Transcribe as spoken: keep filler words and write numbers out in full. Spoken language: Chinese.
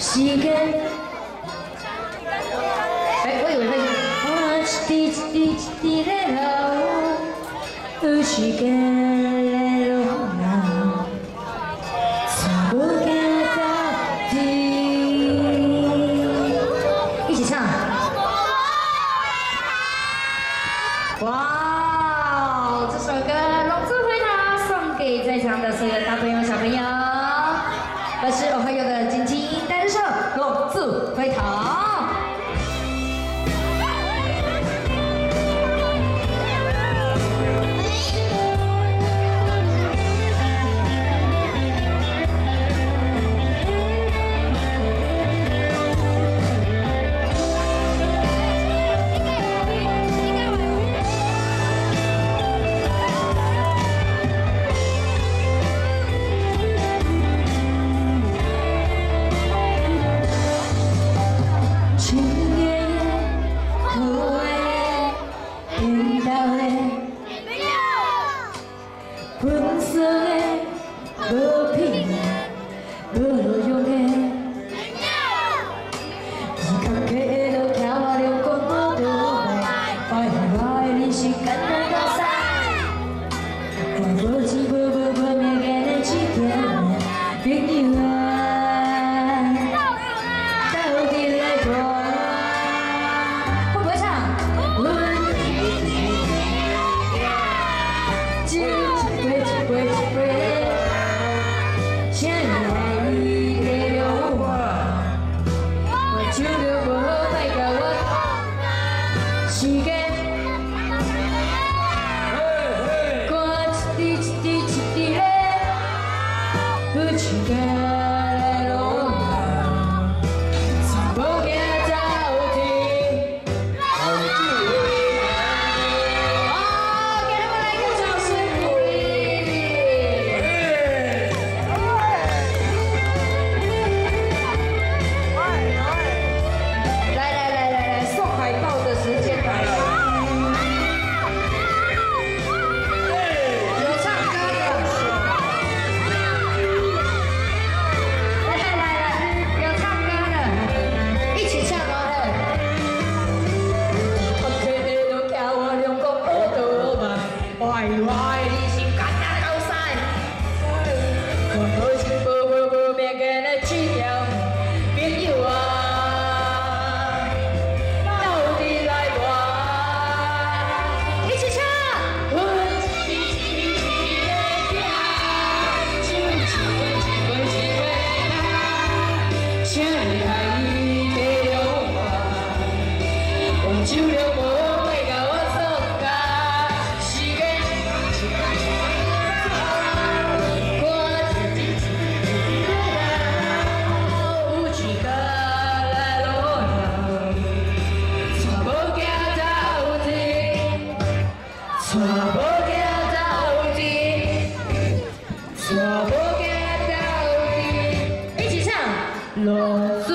时间。哎，我以为会是我一滴一滴一滴在流，有时间在流浪，错不见到底。一起唱。哇，这首歌《浪子回头》送给在场的所有大朋友、小朋友。我是我会有的金金，带着手《浪子回头》。粉色的，无品的，无路用的，一脚起就跳我两公婆都来，快快你是干那个啥？我无钱无无无命个人去见朋友啊，到底来过？会不会唱？时间，汗一滴一滴一滴嘞，有时间来落浪，错无行到底。哦，给他们来个掌声鼓励！来来来来来，送海报的时间来了。酒量无好，别甲我创假。时间，我一滴一滴流，有时间来落浪，错无行到底，错无行到底，错无行到底。一起唱，浪子